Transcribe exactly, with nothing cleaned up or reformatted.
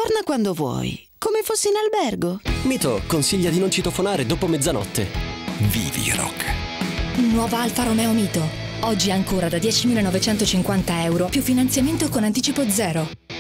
Torna quando vuoi, come fossi in albergo. Mito consiglia di non citofonare dopo mezzanotte. Vivi rock. Nuova Alfa Romeo Mito. Oggi ancora da diecimilanovecentocinquanta euro più finanziamento con anticipo zero.